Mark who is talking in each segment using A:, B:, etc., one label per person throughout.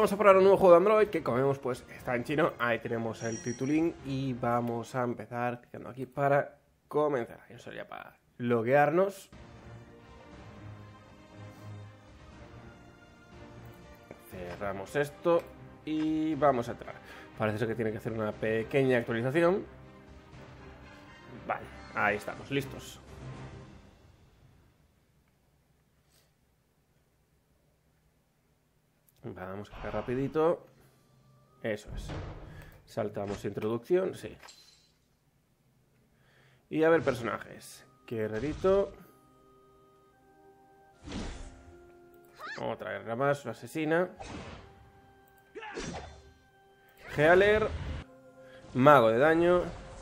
A: vamos a probar un nuevo juego de Android que, como vemos, pues está en chino. Ahí tenemos el titulín y vamos a empezar clicando aquí para comenzar. Eso sería para loguearnos. Cerramos esto y vamos a entrar. Parece ser que tiene que hacer una pequeña actualización. Vale, ahí estamos, listos. Vamos a hacer rapidito. Eso es. Saltamos introducción, sí. Y a ver personajes. Guerrerito. Otra guerrera más, una asesina. Healer. Mago de daño.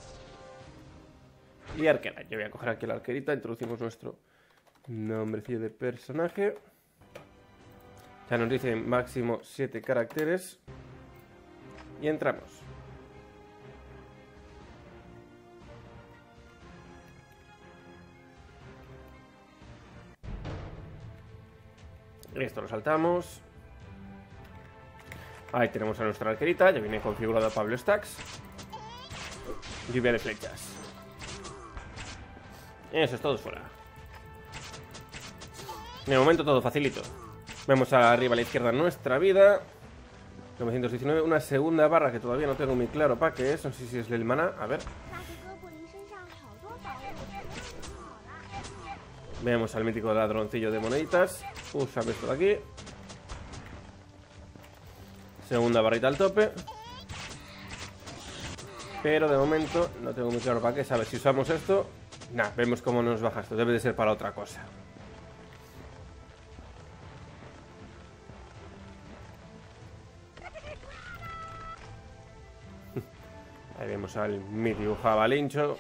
A: Y arquera. Yo voy a coger aquí la arquerita. Introducimos nuestro nombrecillo de personaje. Ya nos dice máximo 7 caracteres. Y entramos. Esto lo saltamos. Ahí tenemos a nuestra arquerita. Ya viene configurado Pablo Stacks. Lluvia de flechas. Eso es todo fuera. De momento todo facilito. Vemos arriba a la izquierda nuestra vida. 919, una segunda barra que todavía no tengo muy claro para qué es. No sé si es el maná, a ver. Vemos al mítico ladroncillo de moneditas. Usamos esto de aquí. Segunda barrita al tope. Pero de momento no tengo muy claro para qué. ¿Sabes? Si usamos esto, nada, vemos cómo nos baja esto. Debe de ser para otra cosa. Ahí vemos al mítico jabalincho.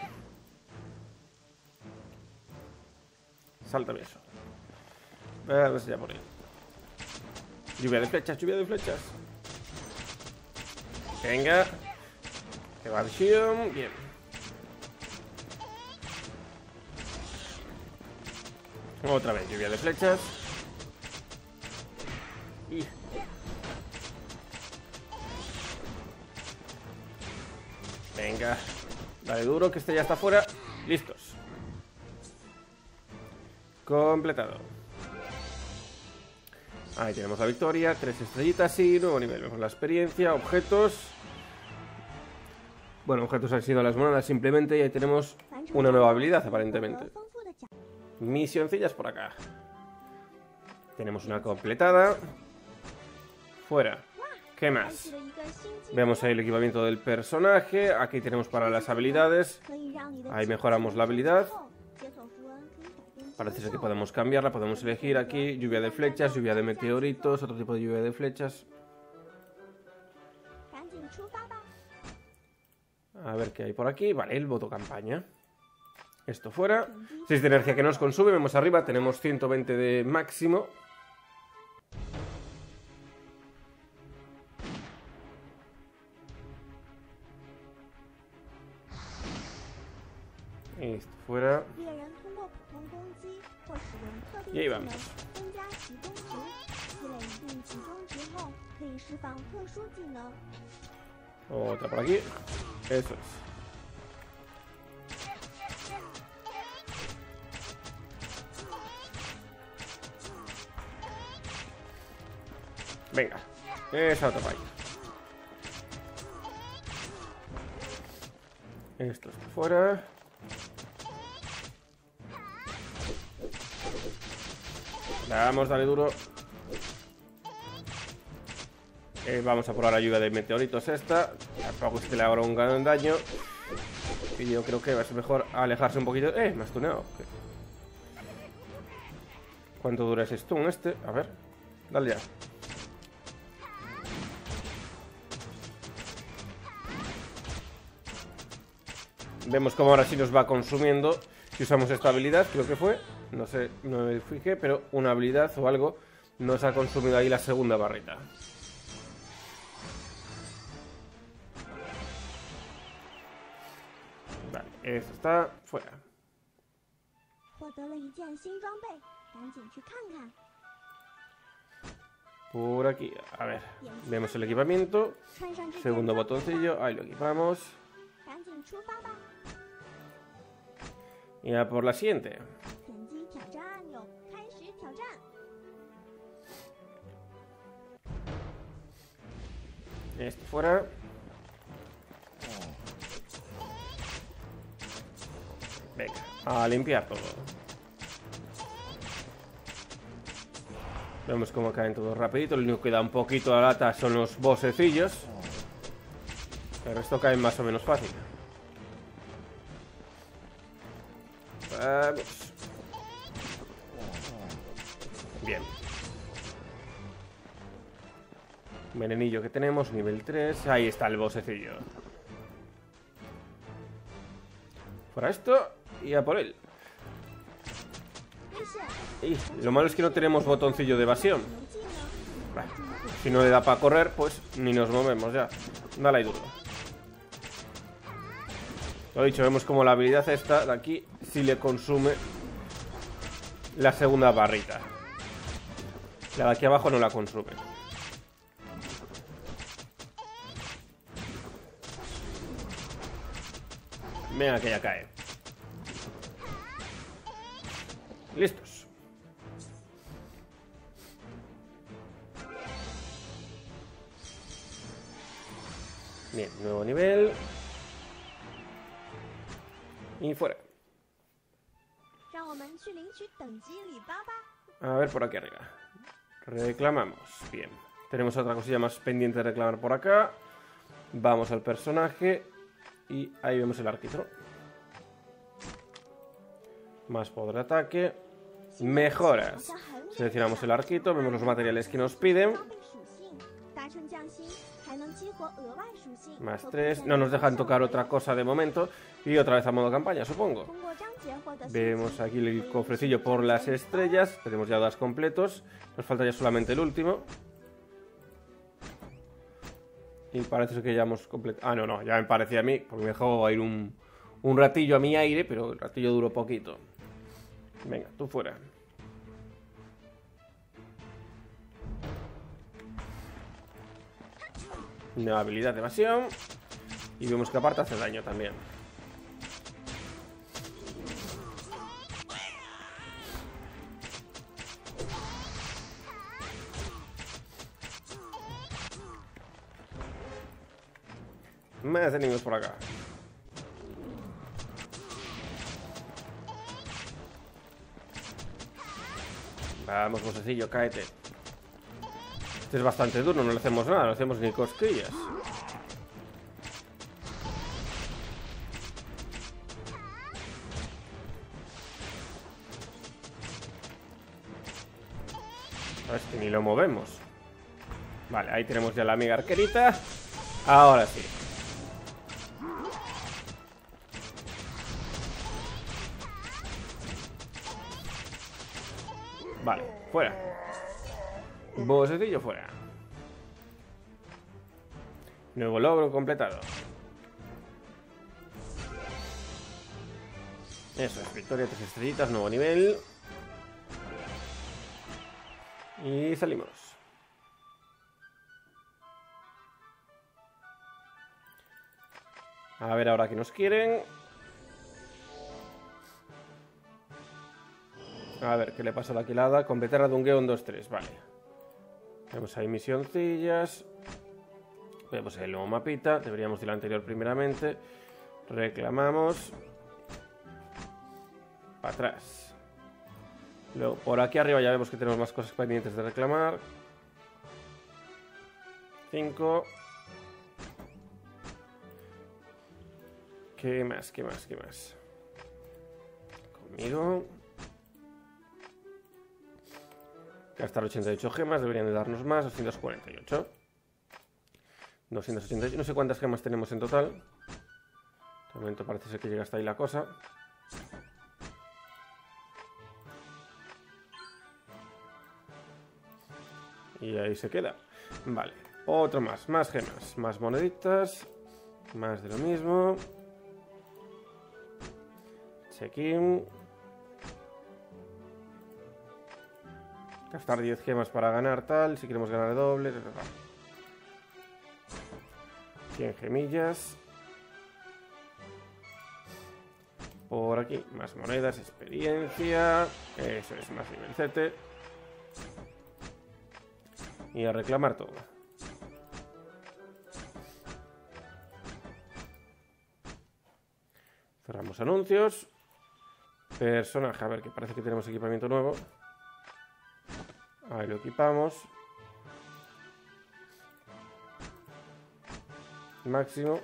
A: Sáltame eso. A ver si ya por ahí. Lluvia de flechas, lluvia de flechas. Venga. Evasión. Bien. Otra vez, lluvia de flechas. Y... venga. Dale duro, que este ya está fuera. Listos. Completado. Ahí tenemos la victoria. 3 estrellitas y nuevo nivel. Vemos la experiencia, objetos. Bueno, objetos han sido las monedas simplemente. Y ahí tenemos una nueva habilidad aparentemente. Misioncillas por acá. Tenemos una completada. Fuera. ¿Qué más? Vemos ahí el equipamiento del personaje. Aquí tenemos para las habilidades. Ahí mejoramos la habilidad. Parece ser que podemos cambiarla. Podemos elegir aquí lluvia de flechas, lluvia de meteoritos, otro tipo de lluvia de flechas. A ver qué hay por aquí. Vale, el voto campaña. Esto fuera. 6 de energía que nos consume. Vemos arriba, tenemos 120 de máximo. Esto fuera. Y ahí vamos. Otra por aquí. Eso es. Venga. Esa otra por ahí. Esto está fuera. Vamos, dale duro. Vamos a probar ayuda de meteoritos esta. Tampoco es que le haga un gran daño. Y yo creo que va a ser mejor alejarse un poquito. Me has tuneado. ¿Cuánto dura ese stun este? A ver. Dale ya. Vemos cómo ahora sí nos va consumiendo. Si usamos esta habilidad, creo que fue. No sé, no me fijé, pero una habilidad o algo nos ha consumido ahí la segunda barrita. Vale, esto está fuera. Por aquí, a ver, vemos el equipamiento. Segundo botoncillo, ahí lo equipamos. Y a por la siguiente. Esto fuera. Venga, a limpiar todo. Vemos cómo caen todos rapidito. Lo único que da un poquito de lata son los bossecillos. El resto caen más o menos fácil. Vamos. Bien. Venenillo que tenemos, nivel 3. Ahí está el bossecillo. Fuera esto y a por él. Y lo malo es que no tenemos botoncillo de evasión. Vale. Si no le da para correr, pues ni nos movemos ya. Dale ahí duro. Lo dicho, vemos como la habilidad esta de aquí sí le consume la segunda barrita. La de aquí abajo no la consume. Venga, que ya cae. Listos. Bien, nuevo nivel. Y fuera. A ver por aquí arriba. Reclamamos. Bien. Tenemos otra cosilla más pendiente de reclamar por acá. Vamos al personaje. Y ahí vemos el arquitro. Más poder de ataque. Mejoras. Seleccionamos el arquito. Vemos los materiales que nos piden. Más 3. No nos dejan tocar otra cosa de momento. Y otra vez a modo campaña, supongo. Vemos aquí el cofrecillo por las estrellas. Tenemos ya 2 completos. Nos falta ya solamente el último. Y parece que ya hemos completado. Ah, no, ya me parecía a mí. Porque me dejó ir un ratillo a mi aire. Pero el ratillo duró poquito. Venga, tú fuera. Nueva habilidad de evasión. Y vemos que aparte hace daño también. Más enemigos por acá. Vamos, bosecillo, cáete. Este es bastante duro, no le hacemos nada, no le hacemos ni cosquillas. Es que ni lo movemos. Vale, ahí tenemos ya la amiga arquerita. Ahora sí. Vale, fuera. Bosecillo fuera. Nuevo logro completado. Eso es, victoria 3 estrellitas, nuevo nivel. Y salimos. A ver ahora qué nos quieren. A ver, ¿qué le pasa a la quilada? Completar a Dungeon 1, 2, 3, vale. Vemos ahí misioncillas. Vemos el nuevo mapita. Deberíamos ir al anterior primeramente. Reclamamos. Para atrás. Luego, por aquí arriba ya vemos que tenemos más cosas pendientes de reclamar. 5. ¿Qué más? ¿Qué más? ¿Qué más? Conmigo. Gastar 88 gemas, deberían de darnos más, 248. 288, no sé cuántas gemas tenemos en total. De momento parece ser que llega hasta ahí la cosa. Y ahí se queda. Vale, otro más, más gemas, más moneditas. Más de lo mismo. Check-in. Gastar 10 gemas para ganar tal. Si queremos ganar doble. 100 gemillas. Por aquí, más monedas, experiencia. Eso es, más nivel 7. Y a reclamar todo. Cerramos anuncios. Personaje, a ver, que parece que tenemos equipamiento nuevo. Ahí lo equipamos. Máximo.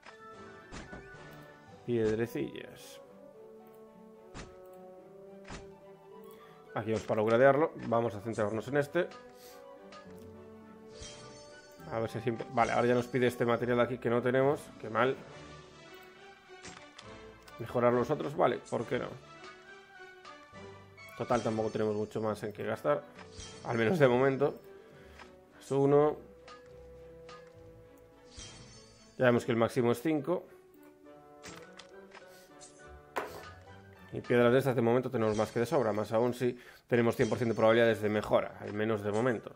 A: Piedrecillas. Aquí vamos para upgradearlo. Vamos a centrarnos en este. A ver si siempre... Vale, ahora ya nos pide este material de aquí que no tenemos. Qué mal. Mejorar los otros, vale, ¿por qué no? Total, tampoco tenemos mucho más en que gastar. Al menos de momento. Es 1. Ya vemos que el máximo es 5. Y piedras de estas de momento tenemos más que de sobra. Más aún si tenemos 100% de probabilidades de mejora. Al menos de momento.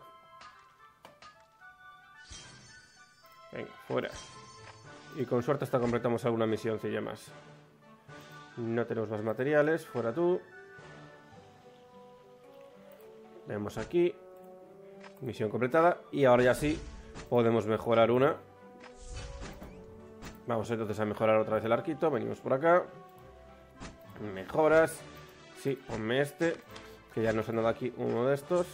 A: Venga, fuera. Y con suerte hasta completamos alguna misioncilla más. No tenemos más materiales. Fuera tú. Vemos aquí. Misión completada. Y ahora ya sí podemos mejorar una. Vamos entonces a mejorar otra vez el arquito. Venimos por acá. Mejoras. Sí, ponme este. Que ya nos han dado aquí uno de estos.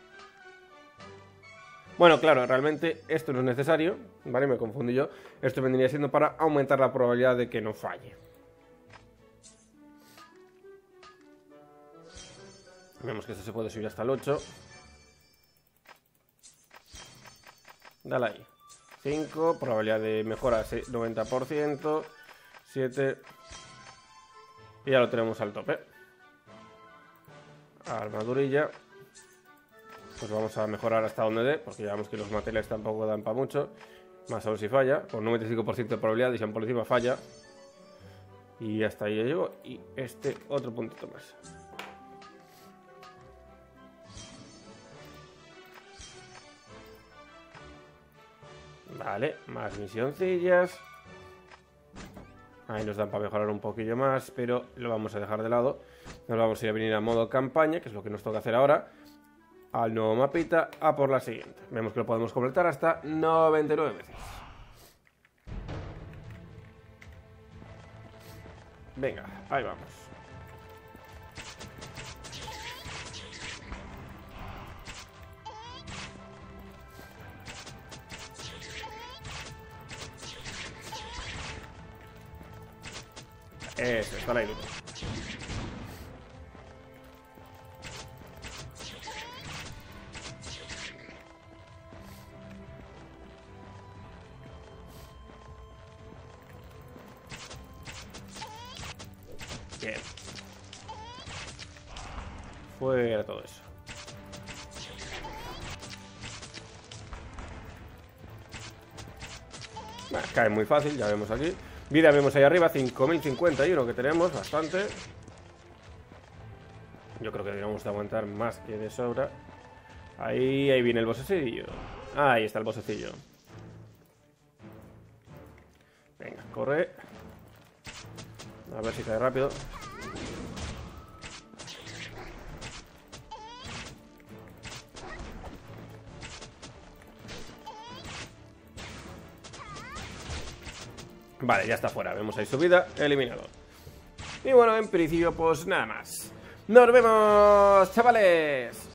A: Bueno, claro, realmente esto no es necesario. Vale, me confundí yo. Esto vendría siendo para aumentar la probabilidad de que no falle. Vemos que esto se puede subir hasta el 8. Dale ahí. 5, probabilidad de mejora 90%. 7. Y ya lo tenemos al tope. Armadurilla. Pues vamos a mejorar hasta donde dé, porque ya vemos que los materiales tampoco dan para mucho. Más aún si falla, con 95% de probabilidad, y si por encima falla. Y hasta ahí ya llego. Y este otro puntito más. Vale, más misioncillas. Ahí nos dan para mejorar un poquillo más, pero lo vamos a dejar de lado. Nos vamos a ir a venir a modo campaña, que es lo que nos toca hacer ahora. Al nuevo mapita, a por la siguiente. Vemos que lo podemos completar hasta 99 veces. Venga, ahí vamos. Eso, está la ilusión. Bien. Fuera todo eso. Bueno, cae muy fácil, ya vemos aquí. Vida vemos ahí arriba, 5051 que tenemos, bastante. Yo creo que deberíamos de aguantar más que de sobra. Ahí viene el bosecillo. Ahí está el bosecillo. Venga, corre. A ver si cae rápido. Vale, ya está fuera. Vemos ahí su vida, eliminado. Y bueno, en principio pues nada más. ¡Nos vemos, chavales!